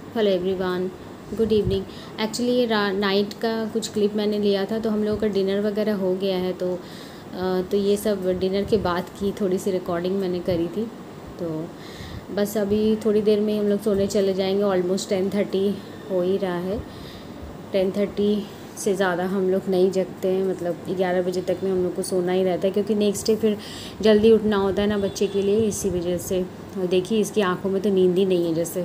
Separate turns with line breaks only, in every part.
Hello everyone, good evening. Actually ये night का कुछ क्लिप मैंने लिया था, तो हम लोगों का डिनर वगैरह हो गया है। तो ये सब डिनर के बाद की थोड़ी सी रिकॉर्डिंग मैंने करी थी। तो बस अभी थोड़ी देर में हम लोग सोने चले जाएंगे। ऑलमोस्ट 10:30 हो ही रहा है। 10:30 से ज़्यादा हम लोग नहीं जगते हैं, मतलब 11 बजे तक में हम लोग को सोना ही रहता है, क्योंकि नेक्स्ट डे फिर जल्दी उठना होता है ना बच्चे के लिए, इसी वजह से। और देखिए इसकी आंखों में तो नींद ही नहीं है जैसे।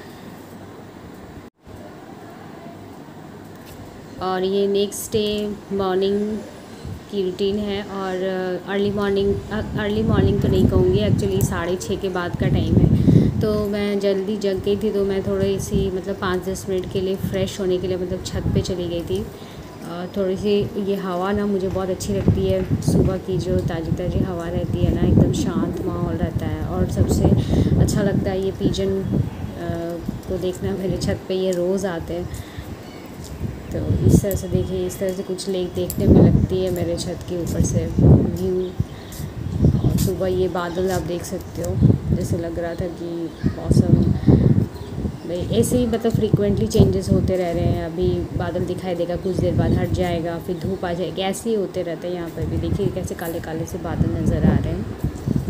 और ये नेक्स्ट डे मॉर्निंग की रूटीन है। और अर्ली मॉर्निंग तो नहीं कहूँगी, एक्चुअली 6:30 के बाद का टाइम है। तो मैं जल्दी जग गई थी, तो मैं थोड़ी सी मतलब 5-10 मिनट के लिए फ़्रेश होने के लिए मतलब छत पे चली गई थी। थोड़ी सी ये हवा ना मुझे बहुत अच्छी लगती है, सुबह की जो ताज़ी ताज़ी हवा रहती है ना, एकदम शांत माहौल रहता है। और सबसे अच्छा लगता है ये पीजन को देखना। मेरे छत पे ये रोज़ आते हैं। तो इस तरह से देखिए, इस तरह से कुछ लेक देखने में लगती है मेरे छत के ऊपर से व्यू। और सुबह ये बादल आप देख सकते हो, जैसे लग रहा था कि मौसम भाई ऐसे ही मतलब फ्रीक्वेंटली चेंजेस होते रह रहे हैं। अभी बादल दिखाई देगा, कुछ देर बाद हट जाएगा, फिर धूप आ जाएगी, ऐसे ही होते रहते हैं। यहाँ पर भी देखिए कैसे काले काले से बादल नज़र आ रहे हैं।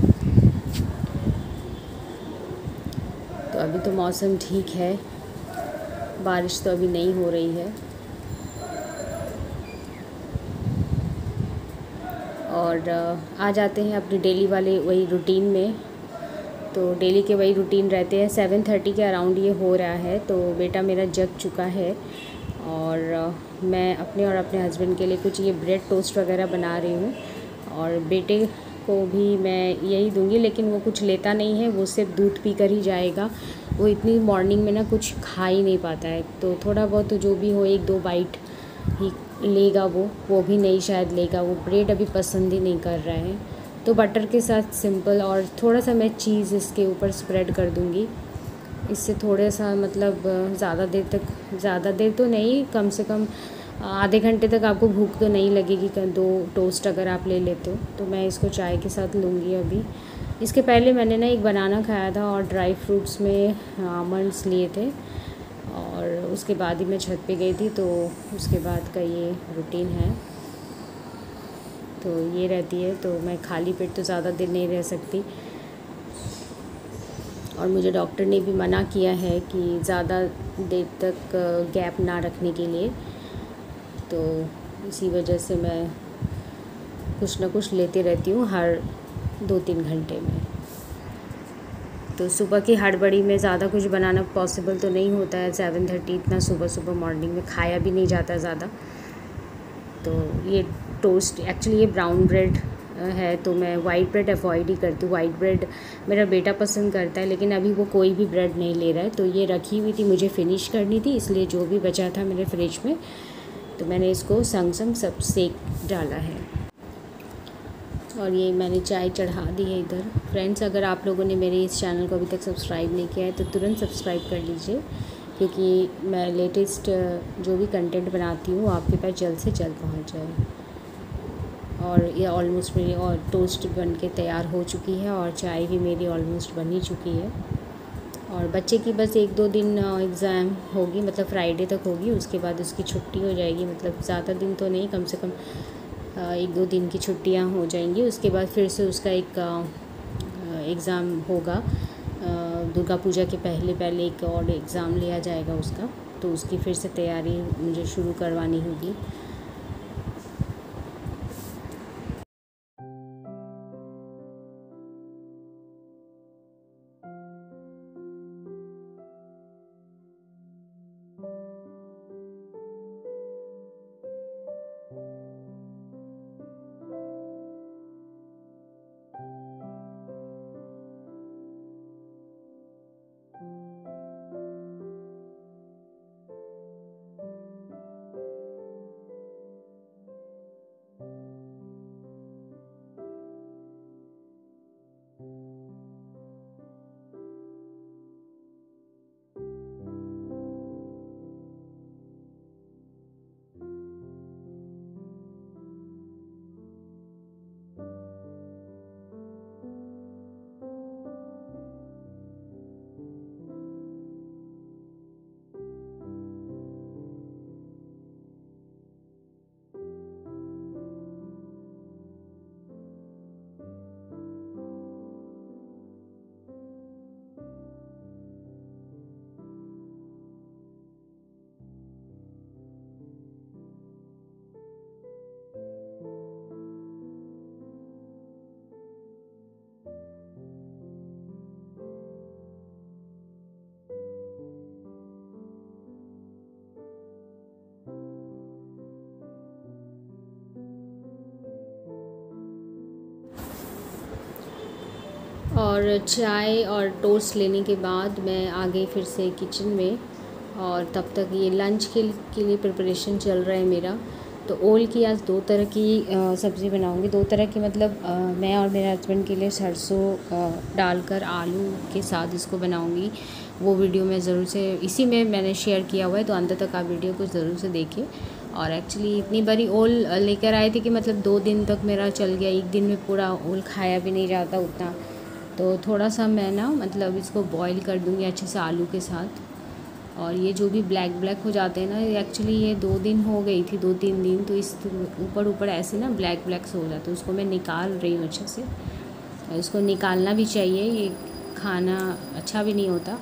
तो अभी तो मौसम ठीक है, बारिश तो अभी नहीं हो रही है। और आ जाते हैं अपनी डेली वाले वही रूटीन में। तो डेली के वही रूटीन रहते हैं। 7:30 के अराउंड ये हो रहा है, तो बेटा मेरा जग चुका है। और मैं अपने और अपने हस्बैंड के लिए कुछ ये ब्रेड टोस्ट वगैरह बना रही हूँ। और बेटे को भी मैं यही दूंगी, लेकिन वो कुछ लेता नहीं है, वो सिर्फ दूध पी कर ही जाएगा। वो इतनी मॉर्निंग में ना कुछ खा ही नहीं पाता है, तो थोड़ा बहुत तो जो भी हो 1-2 बाइट ही लेगा। वो भी नहीं शायद लेगा। वो ब्रेड अभी पसंद ही नहीं कर रहा है। तो बटर के साथ सिंपल और थोड़ा सा मैं चीज़ इसके ऊपर स्प्रेड कर दूँगी। इससे थोड़ा सा मतलब ज़्यादा देर तो नहीं, कम से कम आधे घंटे तक आपको भूख तो नहीं लगेगी। 2 टोस्ट अगर आप ले लेते हो, तो मैं इसको चाय के साथ लूँगी अभी। इसके पहले मैंने ना एक बनाना खाया था और ड्राई फ्रूट्स में आमंड्स लिए थे। और उसके बाद ही मैं छत पे गई थी, तो उसके बाद का ये रूटीन है। तो ये रहती है। तो मैं खाली पेट तो ज़्यादा देर नहीं रह सकती, और मुझे डॉक्टर ने भी मना किया है कि ज़्यादा देर तक गैप ना रखने के लिए। तो इसी वजह से मैं कुछ ना कुछ लेते रहती हूँ हर 2-3 घंटे में। तो सुबह की हड़बड़ी में ज़्यादा कुछ बनाना पॉसिबल तो नहीं होता है। 7:30 इतना सुबह सुबह मॉर्निंग में खाया भी नहीं जाता ज़्यादा। तो ये टोस्ट एक्चुअली ये ब्राउन ब्रेड है, तो मैं वाइट ब्रेड अवॉइड ही करती हूँ। वाइट ब्रेड मेरा बेटा पसंद करता है, लेकिन अभी वो कोई भी ब्रेड नहीं ले रहा है। तो ये रखी हुई थी, मुझे फ़िनिश करनी थी, इसलिए जो भी बचा था मेरे फ्रिज में, तो मैंने इसको संग संग सब सेक डाला है। और ये मैंने चाय चढ़ा दी है इधर। फ्रेंड्स, अगर आप लोगों ने मेरे इस चैनल को अभी तक सब्सक्राइब नहीं किया है, तो तुरंत सब्सक्राइब कर लीजिए, क्योंकि मैं लेटेस्ट जो भी कंटेंट बनाती हूँ आपके पास जल्द से जल्द पहुँच जाए। और ये ऑलमोस्ट मेरी और टोस्ट बन के तैयार हो चुकी है, और चाय भी मेरी ऑलमोस्ट बन ही चुकी है। और बच्चे की बस 1-2 दिन एग्ज़ाम होगी, मतलब फ्राइडे तक होगी, उसके बाद उसकी छुट्टी हो जाएगी। मतलब ज़्यादा दिन तो नहीं, कम से कम 1-2 दिन की छुट्टियां हो जाएंगी। उसके बाद फिर से उसका एक एग्ज़ाम होगा। दुर्गा पूजा के पहले पहले एक और एग्ज़ाम लिया जाएगा उसका, तो उसकी फिर से तैयारी मुझे शुरू करवानी होगी। और चाय और टोस्ट लेने के बाद मैं आ गई फिर से किचन में। और तब तक ये लंच के लिए प्रिपरेशन चल रहा है मेरा। तो ओल की आज 2 तरह की सब्ज़ी बनाऊंगी। 2 तरह की मतलब मैं और मेरे हस्बैंड के लिए सरसों डालकर आलू के साथ इसको बनाऊंगी। वो वीडियो मैं ज़रूर से इसी में मैंने शेयर किया हुआ है, तो अंत तक आप वीडियो को ज़रूर से देखिए। और एक्चुअली इतनी बड़ी ओल लेकर आए थे कि मतलब 2 दिन तक मेरा चल गया। एक दिन में पूरा ओल खाया भी नहीं जाता उतना। तो थोड़ा सा मैं ना मतलब इसको बॉईल कर दूँगी अच्छे से आलू के साथ। और ये जो भी ब्लैक हो जाते हैं ना, एक्चुअली ये 2 दिन हो गई थी, 2-3 दिन, तो इस ऊपर ऐसे ना ब्लैक से हो जाते, उसको मैं निकाल रही हूँ अच्छे से। और इसको निकालना भी चाहिए, ये खाना अच्छा भी नहीं होता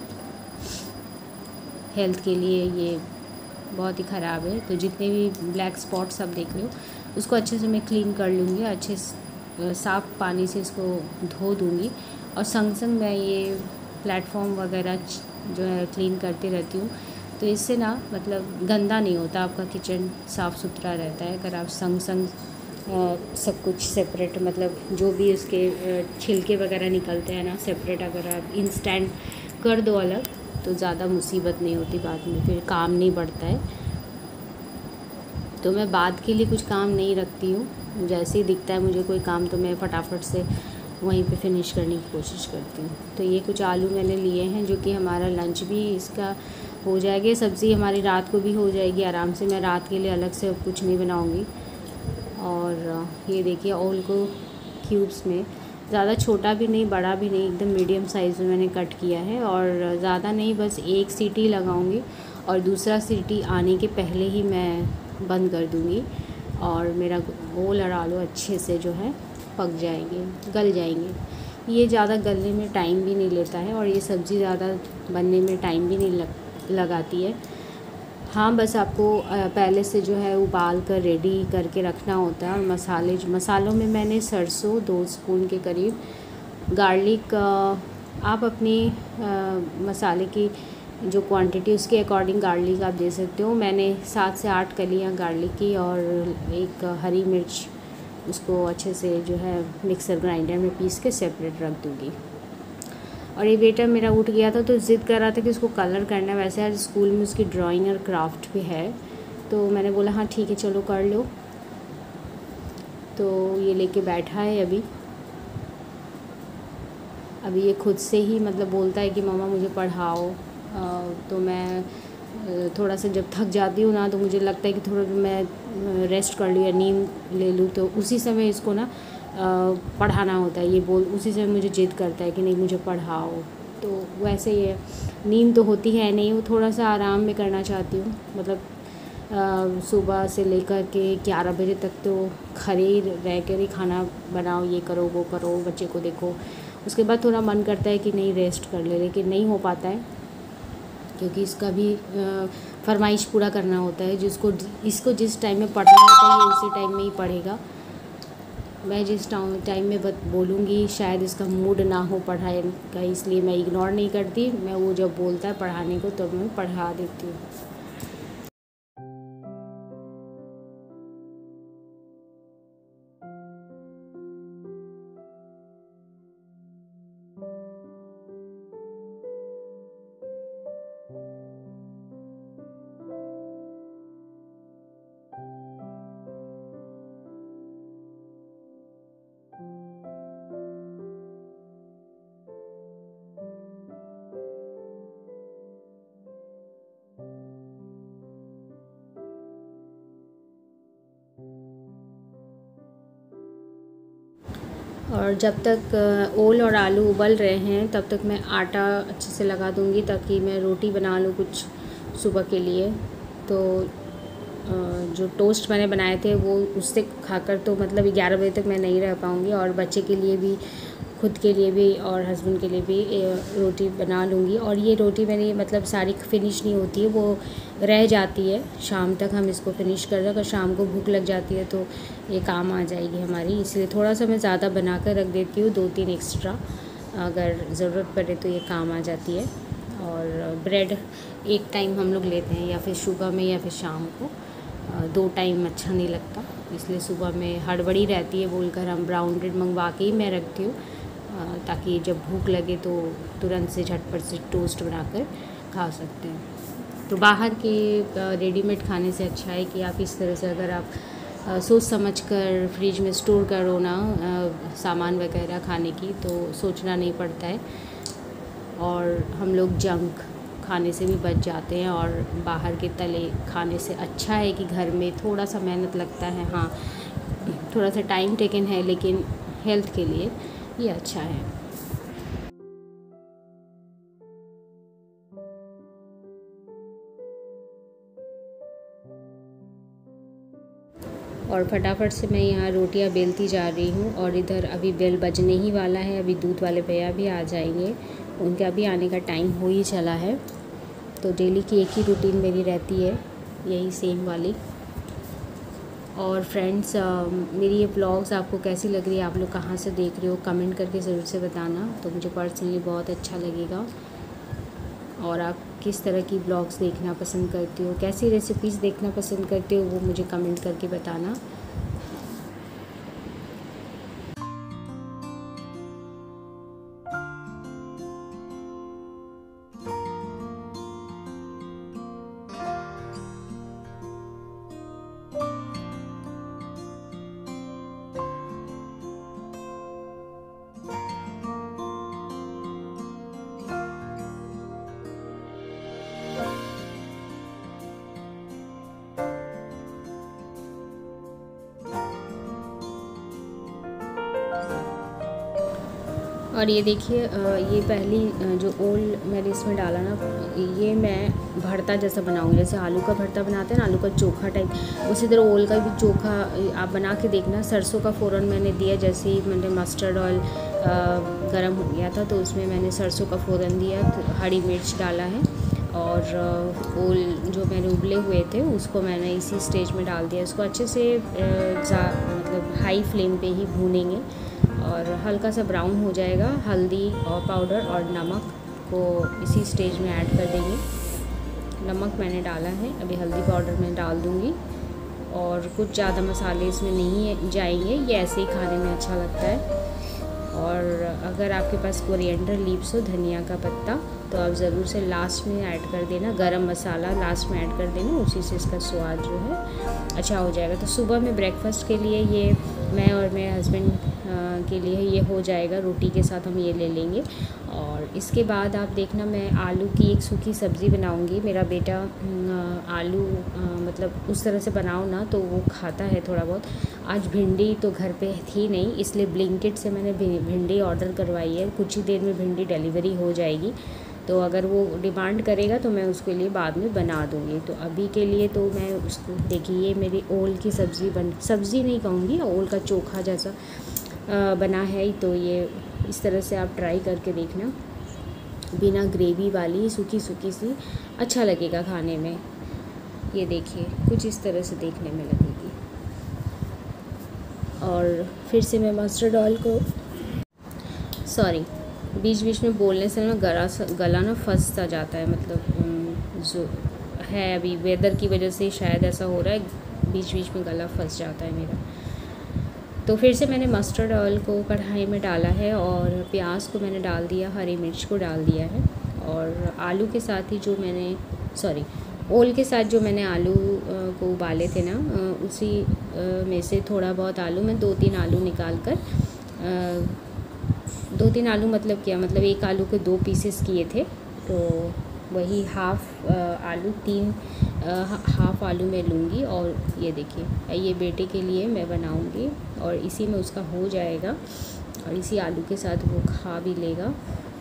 हेल्थ के लिए, ये बहुत ही ख़राब है। तो जितने भी ब्लैक स्पॉट्स आप देख रहे हो उसको अच्छे से मैं क्लीन कर लूँगी, अच्छे साफ़ पानी से इसको धो दूँगी। और संग मैं ये प्लेटफॉर्म वगैरह जो है क्लीन करती रहती हूँ। तो इससे ना मतलब गंदा नहीं होता, आपका किचन साफ़ सुथरा रहता है अगर आप संग सब कुछ सेपरेट, मतलब जो भी उसके छिलके वगैरह निकलते हैं ना सेपरेट, अगर आप इंस्टेंट कर दो अलग, तो ज़्यादा मुसीबत नहीं होती, बाद में फिर काम नहीं बढ़ता है। तो मैं बाद के लिए कुछ काम नहीं रखती हूँ, जैसे ही दिखता है मुझे कोई काम तो मैं फटाफट से वहीं पे फिनिश करने की कोशिश करती हूँ। तो ये कुछ आलू मैंने लिए हैं जो कि हमारा लंच भी इसका हो जाएगा, सब्ज़ी हमारी रात को भी हो जाएगी आराम से। मैं रात के लिए अलग से कुछ नहीं बनाऊँगी। और ये देखिए ओल को क्यूब्स में, ज़्यादा छोटा भी नहीं बड़ा भी नहीं, एकदम मीडियम साइज़ में मैंने कट किया है। और ज़्यादा नहीं, बस 1 सीटी लगाऊंगी और दूसरा सीटी आने के पहले ही मैं बंद कर दूंगी और मेरा ओल और आलू अच्छे से जो है पक जाएंगे, गल जाएंगे। ये ज़्यादा गलने में टाइम भी नहीं लेता है और ये सब्ज़ी ज़्यादा बनने में टाइम भी नहीं लगाती है। हाँ, बस आपको पहले से जो है उबाल कर रेडी करके रखना होता है। और मसालों में मैंने सरसों 2 स्पून के करीब, गार्लिक आप अपनी मसाले की जो क्वांटिटी उसके अकॉर्डिंग गार्लिक आप दे सकते हो। मैंने 7 से 8 कलियाँ गार्लिक की और एक हरी मिर्च, उसको अच्छे से जो है मिक्सर ग्राइंडर में पीस के सेपरेट रख दूँगी। और ये बेटा मेरा उठ गया था तो ज़िद कर रहा था कि उसको कलर करना है। वैसे आज स्कूल में उसकी ड्राइंग और क्राफ्ट भी है, तो मैंने बोला हाँ ठीक है चलो कर लो। तो ये लेके बैठा है अभी ये खुद से ही मतलब बोलता है कि मम्मा मुझे पढ़ाओ। तो मैं थोड़ा सा जब थक जाती हूँ ना, तो मुझे लगता है कि थोड़ा मैं रेस्ट कर लूँ या नींद ले लूँ, तो उसी समय इसको ना पढ़ाना होता है। ये उसी समय मुझे जिद करता है कि नहीं मुझे पढ़ाओ। तो वैसे ये नींद तो होती है नहीं, वो थोड़ा सा आराम में करना चाहती हूँ। मतलब सुबह से लेकर के 11 बजे तक तो खड़े ही रह कर ही खाना बनाओ, ये करो वो करो, बच्चे को देखो। उसके बाद थोड़ा मन करता है कि नहीं रेस्ट कर ले, लेकिन नहीं हो पाता है क्योंकि इसका भी फरमाइश पूरा करना होता है। इसको जिस टाइम में पढ़ना होता है ये उसी टाइम में ही पढ़ेगा। मैं जिस टाइम में बोलूँगी शायद इसका मूड ना हो पढ़ाई का, इसलिए मैं इग्नोर नहीं करती। मैं वो जब बोलता है पढ़ाने को तब मैं पढ़ा देती हूँ। और जब तक ओल और आलू उबल रहे हैं तब तक मैं आटा अच्छे से लगा दूंगी ताकि मैं रोटी बना लूँ कुछ सुबह के लिए। तो जो टोस्ट मैंने बनाए थे वो उससे खाकर तो मतलब 11 बजे तक मैं नहीं रह पाऊँगी, और बच्चे के लिए भी, खुद के लिए भी और हस्बैंड के लिए भी रोटी बना लूँगी। और ये रोटी मेरी मतलब सारी फिनिश नहीं होती है, वो रह जाती है, शाम तक हम इसको फिनिश कर दें। अगर शाम को भूख लग जाती है तो ये काम आ जाएगी हमारी, इसलिए थोड़ा सा मैं ज़्यादा बना कर रख देती हूँ, 2-3 एक्स्ट्रा, अगर ज़रूरत पड़े तो ये काम आ जाती है। और ब्रेड एक टाइम हम लोग लेते हैं, या फिर सुबह में या फिर शाम को, 2 टाइम अच्छा नहीं लगता, इसलिए सुबह में हड़बड़ी रहती है बोलकर हम ब्राउन ब्रेड मंगवा के ही मैं रखती हूँ। ताकि जब भूख लगे तो तुरंत से झटपट से टोस्ट बनाकर खा सकते हैं। तो बाहर के रेडीमेड खाने से अच्छा है कि आप इस तरह से अगर आप सोच समझ कर फ्रिज में स्टोर करो ना सामान वगैरह खाने की, तो सोचना नहीं पड़ता है और हम लोग जंक खाने से भी बच जाते हैं। और बाहर के तले खाने से अच्छा है कि घर में थोड़ा सा मेहनत लगता है, हाँ थोड़ा सा टाइम टेकन है, लेकिन हेल्थ के लिए ये अच्छा है। और फटाफट से मैं यहाँ रोटियाँ बेलती जा रही हूँ। और इधर अभी बेल बजने ही वाला है, अभी दूध वाले भैया भी आ जाएंगे, उनका भी आने का टाइम हो ही चला है। तो डेली की एक ही रूटीन मेरी रहती है, यही सेम वाली। और फ्रेंड्स, मेरी ये ब्लॉग्स आपको कैसी लग रही है, आप लोग कहाँ से देख रहे हो, कमेंट करके ज़रूर से बताना, तो मुझे पर्सनली बहुत अच्छा लगेगा। और आप किस तरह की ब्लॉग्स देखना पसंद करते हो, कैसी रेसिपीज़ देखना पसंद करते हो, वो मुझे कमेंट करके बताना। और ये देखिए, ये पहली जो ओल मैंने इसमें डाला ना, ये मैं भरता जैसा बनाऊंगी, जैसे आलू का भरता बनाते हैं ना, आलू का चोखा टाइप, उसी तरह ओल का भी चोखा आप बना के देखना। सरसों का फ़ोरन मैंने दिया, जैसे ही मैंने मस्टर्ड ऑयल गरम हो गया था तो उसमें मैंने सरसों का फ़ोरन दिया, हरी मिर्च डाला है, और ओल जो मैंने उबले हुए थे उसको मैंने इसी स्टेज में डाल दिया। इसको अच्छे से मतलब हाई फ्लेम पे ही भूनेंगे और हल्का सा ब्राउन हो जाएगा। हल्दी और पाउडर और नमक को इसी स्टेज में ऐड कर देंगे। नमक मैंने डाला है, अभी हल्दी पाउडर मैं डाल दूँगी। और कुछ ज़्यादा मसाले इसमें नहीं जाएंगे, ये ऐसे ही खाने में अच्छा लगता है। और अगर आपके पास कोरिएंडर लीव्स हो, धनिया का पत्ता, तो आप ज़रूर से लास्ट में ऐड कर देना। गरम मसाला लास्ट में ऐड कर देना, उसी से इसका स्वाद जो है अच्छा हो जाएगा। तो सुबह में ब्रेकफास्ट के लिए ये मैं और मेरे हस्बैंड के लिए ये हो जाएगा, रोटी के साथ हम ये ले लेंगे। और इसके बाद आप देखना, मैं आलू की एक सूखी सब्ज़ी बनाऊंगी। मेरा बेटा आलू मतलब उस तरह से बनाओ ना तो वो खाता है थोड़ा बहुत। आज भिंडी तो घर पे थी नहीं, इसलिए ब्लिंकिट से मैंने भिंडी ऑर्डर करवाई है। कुछ ही देर में भिंडी डिलीवरी हो जाएगी, तो अगर वो डिमांड करेगा तो मैं उसके लिए बाद में बना दूँगी। तो अभी के लिए तो मैं उसको, देखिए ये मेरी ओल की सब्ज़ी नहीं कहूँगी, ओल का चोखा जैसा बना है। तो ये इस तरह से आप ट्राई करके देखना, बिना ग्रेवी वाली सूखी सूखी सी, अच्छा लगेगा खाने में। ये देखिए कुछ इस तरह से देखने में लगेगी। और फिर से मैं मस्टर्ड ऑयल को, सॉरी बीच बीच में बोलने से ना गला ना फंस सा जाता है, मतलब जो है अभी वेदर की वजह से शायद ऐसा हो रहा है, बीच बीच में गला फंस जाता है मेरा। तो फिर से मैंने मस्टर्ड ऑयल को कढ़ाई में डाला है और प्याज को मैंने डाल दिया, हरी मिर्च को डाल दिया है। और आलू के साथ ही जो मैंने, सॉरी ओल के साथ जो मैंने आलू को उबाले थे ना, उसी में से थोड़ा बहुत आलू, मैं 2-3 आलू निकाल कर, 2-3 आलू मतलब क्या, मतलब एक आलू के 2 पीसेस किए थे, तो वही हाफ़ आलू 3 हाफ़ आलू मैं लूँगी। और ये देखिए, ये बेटे के लिए मैं बनाऊँगी और इसी में उसका हो जाएगा और इसी आलू के साथ वो खा भी लेगा।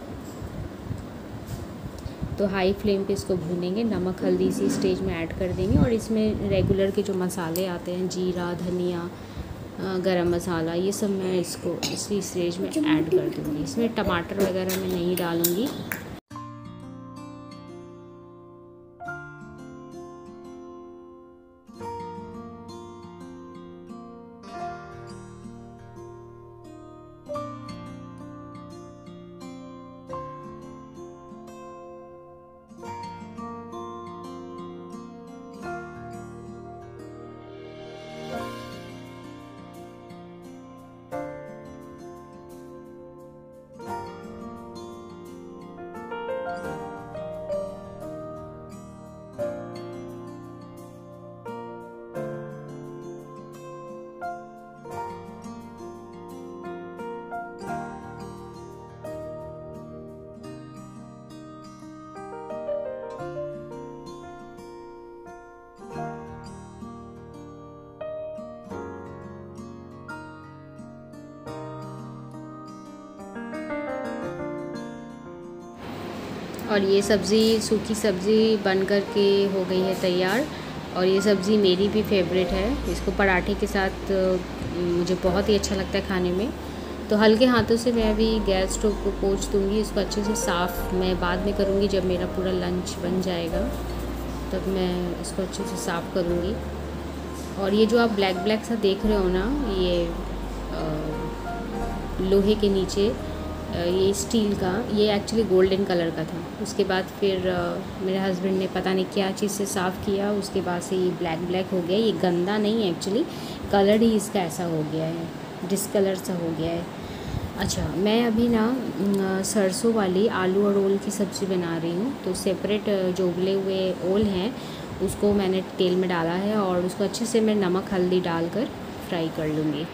तो हाई फ्लेम पे इसको भूनेंगे, नमक हल्दी इसी स्टेज में ऐड कर देंगे। और इसमें रेगुलर के जो मसाले आते हैं, जीरा, धनिया, गरम मसाला, ये सब मैं इसको इसी स्टेज में ऐड कर दूँगी। इसमें टमाटर वगैरह मैं नहीं डालूँगी। और ये सब्ज़ी, सूखी सब्ज़ी बन कर के हो गई है तैयार। और ये सब्ज़ी मेरी भी फेवरेट है, इसको पराठे के साथ मुझे बहुत ही अच्छा लगता है खाने में। तो हल्के हाथों से मैं अभी गैस स्टोव को पोंछ दूँगी, इसको अच्छे से साफ़ मैं बाद में करूँगी जब मेरा पूरा लंच बन जाएगा, तब मैं इसको अच्छे से साफ़ करूँगी। और ये जो आप ब्लैक ब्लैक सा देख रहे हो ना, ये लोहे के नीचे ये स्टील का, ये एक्चुअली गोल्डन कलर का था। उसके बाद फिर मेरे हस्बैंड ने पता नहीं क्या चीज़ से साफ़ किया, उसके बाद से ये ब्लैक ब्लैक हो गया। ये गंदा नहीं है एक्चुअली, कलर ही इसका ऐसा हो गया है, डिस्कलर सा हो गया है। अच्छा, मैं अभी ना सरसों वाली आलू और ओल की सब्ज़ी बना रही हूँ। तो सेपरेट जो उबले हुए ओल हैं उसको मैंने तेल में डाला है और उसको अच्छे से मैं नमक हल्दी डालकर फ्राई कर लूँगी।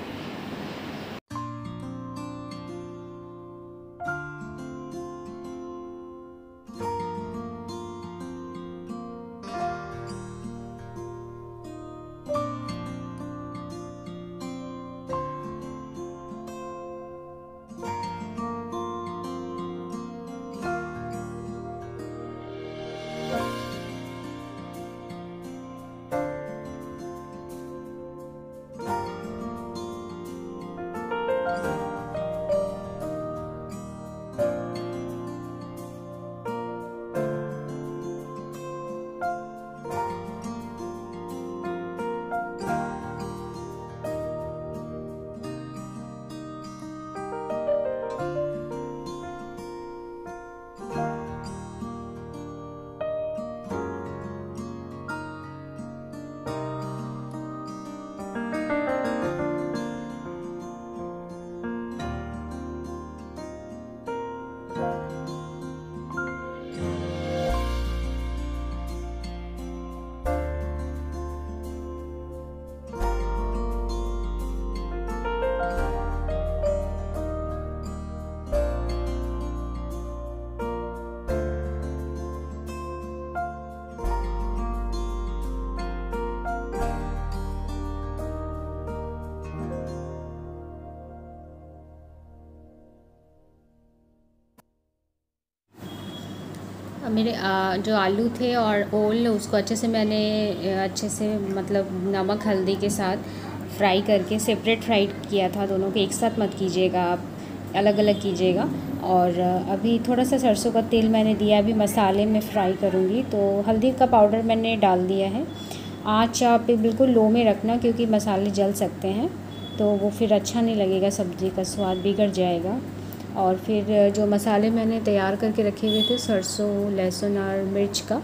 मेरे जो आलू थे और ओल, उसको अच्छे से मैंने अच्छे से मतलब नमक हल्दी के साथ फ्राई करके सेपरेट फ्राई किया था। दोनों को एक साथ मत कीजिएगा, आप अलग अलग कीजिएगा। और अभी थोड़ा सा सरसों का तेल मैंने दिया, अभी मसाले में फ्राई करूँगी। तो हल्दी का पाउडर मैंने डाल दिया है। आँच आप बिल्कुल लो में रखना, क्योंकि मसाले जल सकते हैं, तो वो फिर अच्छा नहीं लगेगा, सब्ज़ी का स्वाद बिगड़ जाएगा। और फिर जो मसाले मैंने तैयार करके रखे हुए थे, सरसों, लहसुन और मिर्च का,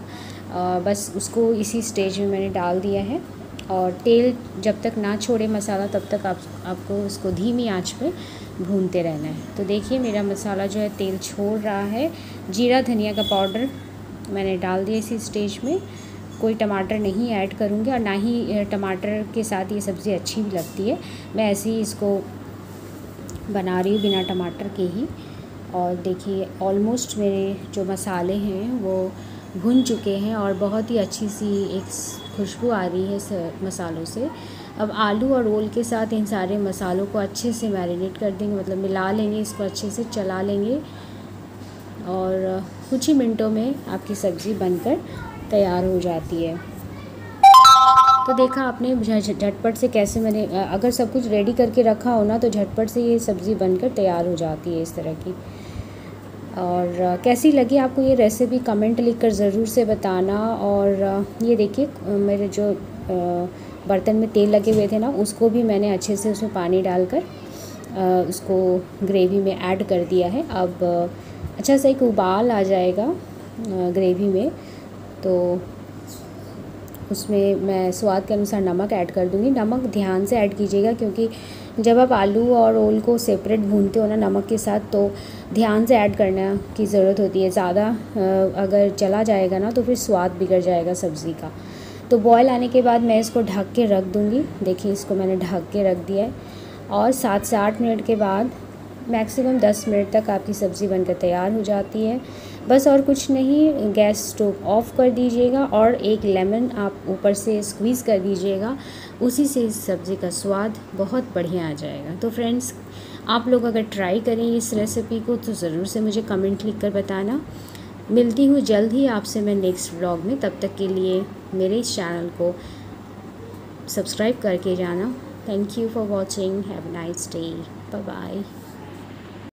बस उसको इसी स्टेज में मैंने डाल दिया है। और तेल जब तक ना छोड़े मसाला, तब तक आपको उसको धीमी आंच पे भूनते रहना है। तो देखिए मेरा मसाला जो है तेल छोड़ रहा है। जीरा धनिया का पाउडर मैंने डाल दिया इसी स्टेज में। कोई टमाटर नहीं ऐड करूँगी, और ना ही टमाटर के साथ ये सब्ज़ी अच्छी भी लगती है। मैं ऐसे ही इसको बना रही हूँ बिना टमाटर के ही। और देखिए ऑलमोस्ट मेरे जो मसाले हैं वो भुन चुके हैं और बहुत ही अच्छी सी एक खुशबू आ रही है इस मसालों से। अब आलू और ओल के साथ इन सारे मसालों को अच्छे से मैरिनेट कर देंगे, मतलब मिला लेंगे, इसको अच्छे से चला लेंगे, और कुछ ही मिनटों में आपकी सब्ज़ी बनकर तैयार हो जाती है। तो देखा आपने झटपट से कैसे मैंने, अगर सब कुछ रेडी करके रखा हो ना, तो झटपट से ये सब्ज़ी बनकर तैयार हो जाती है इस तरह की। और कैसी लगी आपको ये रेसिपी, कमेंट लिखकर ज़रूर से बताना। और ये देखिए मेरे जो बर्तन में तेल लगे हुए थे ना, उसको भी मैंने अच्छे से उसमें पानी डालकर उसको ग्रेवी में ऐड कर दिया है। अब अच्छा सा एक उबाल आ जाएगा ग्रेवी में, तो उसमें मैं स्वाद के अनुसार नमक ऐड कर दूँगी। नमक ध्यान से ऐड कीजिएगा, क्योंकि जब आप आलू और ओल को सेपरेट भूनते हो ना नमक के साथ, तो ध्यान से ऐड करने की ज़रूरत होती है। ज़्यादा अगर चला जाएगा ना, तो फिर स्वाद बिगड़ जाएगा सब्ज़ी का। तो बॉयल आने के बाद मैं इसको ढक के रख दूँगी। देखिए इसको मैंने ढक के रख दिया है, और 7 से 8 मिनट के बाद मैक्सिमम 10 मिनट तक आपकी सब्ज़ी बनकर तैयार हो जाती है। बस और कुछ नहीं, गैस स्टोव ऑफ़ कर दीजिएगा और एक लेमन आप ऊपर से स्क्वीज़ कर दीजिएगा। उसी से इस सब्ज़ी का स्वाद बहुत बढ़िया आ जाएगा। तो फ्रेंड्स, आप लोग अगर ट्राई करें इस रेसिपी को, तो ज़रूर से मुझे कमेंट लिख कर बताना। मिलती हूँ जल्द ही आपसे मैं नेक्स्ट व्लॉग में। तब तक के लिए मेरे इस चैनल को सब्सक्राइब करके जाना। Thank you for watching. Have a nice day. Bye bye.